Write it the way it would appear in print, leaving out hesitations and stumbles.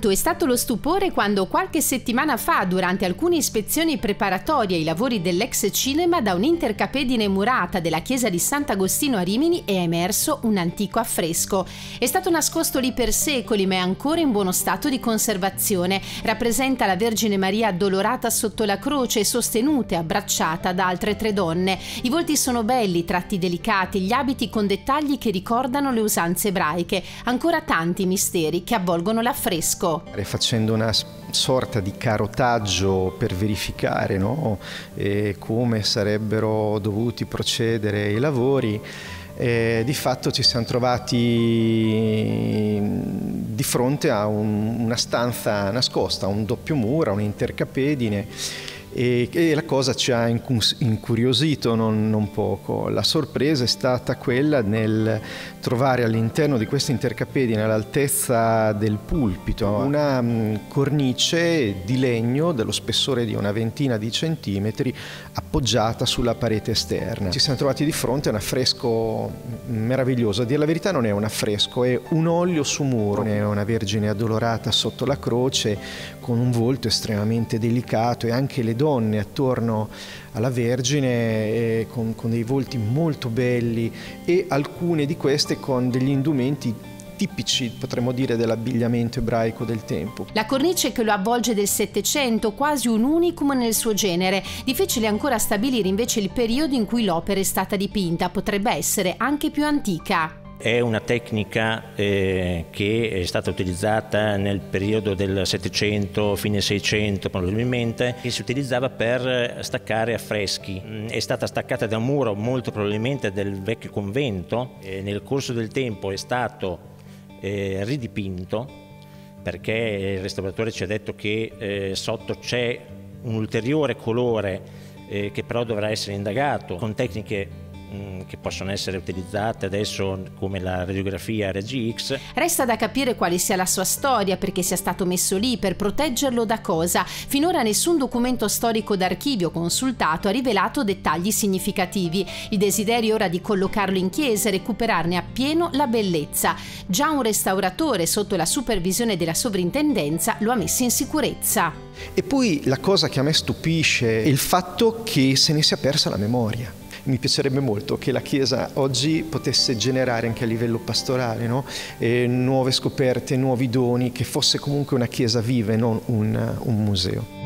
Tanto è stato lo stupore quando qualche settimana fa, durante alcune ispezioni preparatorie ai lavori dell'ex cinema, da un'intercapedine murata della chiesa di Sant'Agostino a Rimini è emerso un antico affresco. È stato nascosto lì per secoli, ma è ancora in buono stato di conservazione. Rappresenta la Vergine Maria addolorata sotto la croce e sostenuta e abbracciata da altre 3 donne. I volti sono belli, tratti delicati, gli abiti con dettagli che ricordano le usanze ebraiche. Ancora tanti misteri che avvolgono l'affresco. Facendo una sorta di carotaggio per verificare, no? Come sarebbero dovuti procedere i lavori, di fatto ci siamo trovati di fronte a una stanza nascosta, un doppio muro, un'intercapedine. E la cosa ci ha incuriosito non poco. La sorpresa è stata quella nel trovare all'interno di questa intercapedine, all'altezza del pulpito, una cornice di legno dello spessore di una ventina di centimetri appoggiata sulla parete esterna. Ci siamo trovati di fronte a un affresco meraviglioso. A dire la verità non è un affresco, è un olio su muro. È una Vergine addolorata sotto la croce con un volto estremamente delicato, e anche le donne attorno alla Vergine con dei volti molto belli, e alcune di queste con degli indumenti tipici, potremmo dire, dell'abbigliamento ebraico del tempo. La cornice che lo avvolge del Settecento, quasi un unicum nel suo genere. Difficile ancora stabilire invece il periodo in cui l'opera è stata dipinta, potrebbe essere anche più antica. È una tecnica che è stata utilizzata nel periodo del Settecento, fine Seicento probabilmente, che si utilizzava per staccare affreschi. È stata staccata da un muro molto probabilmente del vecchio convento, nel corso del tempo è stato ridipinto, perché il restauratore ci ha detto che sotto c'è un ulteriore colore che però dovrà essere indagato con tecniche che possono essere utilizzate adesso come la radiografia RGX. Resta da capire quale sia la sua storia, perché sia stato messo lì, per proteggerlo da cosa. Finora nessun documento storico d'archivio consultato ha rivelato dettagli significativi. Il desiderio ora di collocarlo in chiesa e recuperarne appieno la bellezza. Già un restauratore sotto la supervisione della sovrintendenza lo ha messo in sicurezza. E poi la cosa che a me stupisce è il fatto che se ne sia persa la memoria. Mi piacerebbe molto che la Chiesa oggi potesse generare anche a livello pastorale, no? Nuove scoperte, nuovi doni, che fosse comunque una Chiesa viva e non un museo.